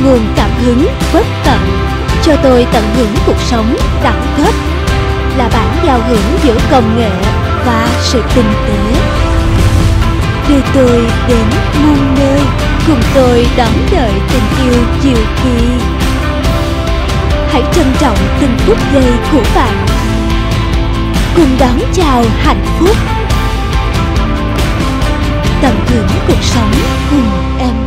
nguồn cảm hứng bất tận, cho tôi tận hưởng cuộc sống đẳng cấp, là bản giao hưởng giữa công nghệ và sự tinh tế. Đưa tôi đến muôn nơi, cùng tôi đón đợi tình yêu diệu kỳ. Hãy trân trọng từng phút giây của bạn, cùng đón chào hạnh phúc, tận hưởng cuộc sống cùng em.